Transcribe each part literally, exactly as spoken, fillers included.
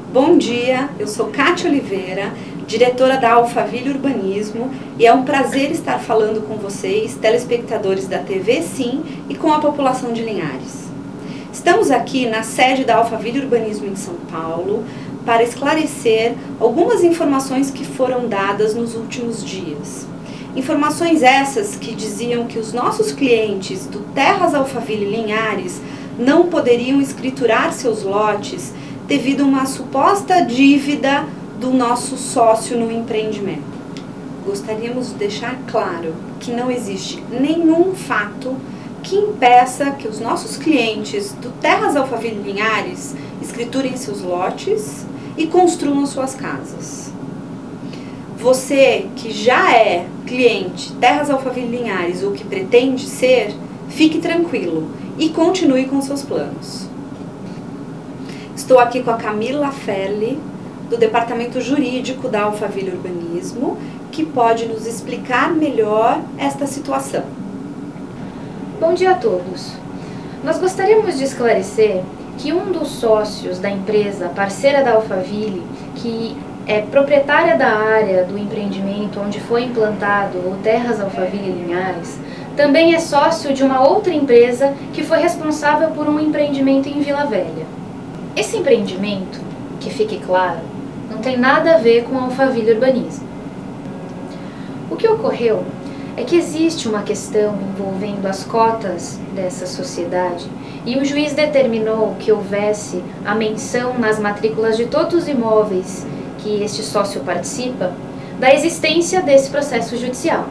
Bom dia, eu sou Kátia Oliveira, diretora da Alphaville Urbanismo, e é um prazer estar falando com vocês, telespectadores da T V Sim, e com a população de Linhares. Estamos aqui na sede da Alphaville Urbanismo em São Paulo para esclarecer algumas informações que foram dadas nos últimos dias. Informações essas que diziam que os nossos clientes do Terras Alphaville Linhares não poderiam escriturar seus lotes devido a uma suposta dívida do nosso sócio no empreendimento. Gostaríamos de deixar claro que não existe nenhum fato que impeça que os nossos clientes do Terras Alphaville Linhares escriturem seus lotes e construam suas casas. Você que já é cliente Terras Alphaville Linhares ou que pretende ser, fique tranquilo e continue com seus planos. Estou aqui com a Camila Ferli, do Departamento Jurídico da Alphaville Urbanismo, que pode nos explicar melhor esta situação. Bom dia a todos. Nós gostaríamos de esclarecer que um dos sócios da empresa parceira da Alphaville, que é proprietária da área do empreendimento onde foi implantado o Terras Alphaville Linhares, também é sócio de uma outra empresa que foi responsável por um empreendimento em Vila Velha. Esse empreendimento, que fique claro, não tem nada a ver com a Alphaville Urbanismo. O que ocorreu é que existe uma questão envolvendo as cotas dessa sociedade e o juiz determinou que houvesse a menção nas matrículas de todos os imóveis que este sócio participa da existência desse processo judicial.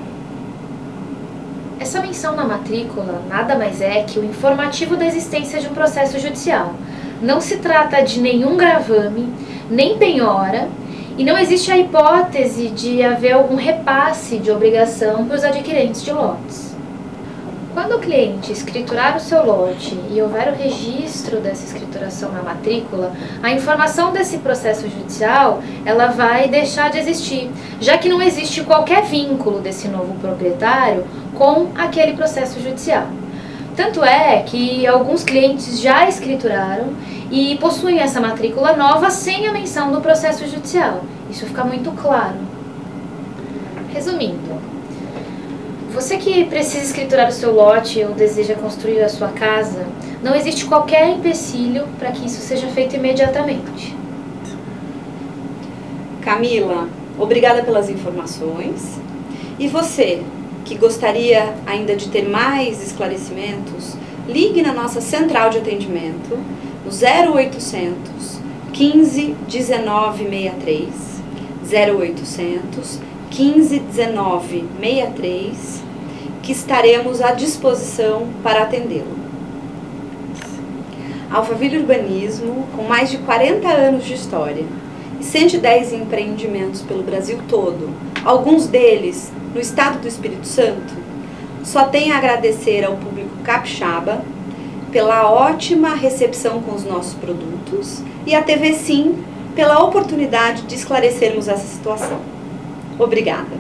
Essa menção na matrícula nada mais é que o informativo da existência de um processo judicial. Não se trata de nenhum gravame, nem penhora, e não existe a hipótese de haver algum repasse de obrigação para os adquirentes de lotes. Quando o cliente escriturar o seu lote e houver o registro dessa escrituração na matrícula, a informação desse processo judicial ela vai deixar de existir, já que não existe qualquer vínculo desse novo proprietário com aquele processo judicial. Tanto é que alguns clientes já escrituraram e possuem essa matrícula nova sem a menção do processo judicial. Isso fica muito claro. Resumindo, você que precisa escriturar o seu lote ou deseja construir a sua casa, não existe qualquer empecilho para que isso seja feito imediatamente. Camila, obrigada pelas informações. E você, que gostaria ainda de ter mais esclarecimentos, ligue na nossa central de atendimento no zero oitocentos, quinze, dezenove, sessenta e três, zero oitocentos, quinze, dezenove, sessenta e três, que estaremos à disposição para atendê-lo. Alphaville Urbanismo, com mais de quarenta anos de história e cento e dez empreendimentos pelo Brasil todo, alguns deles no estado do Espírito Santo, só tem a agradecer ao público capixaba pela ótima recepção com os nossos produtos e à T V Sim pela oportunidade de esclarecermos essa situação. Obrigada.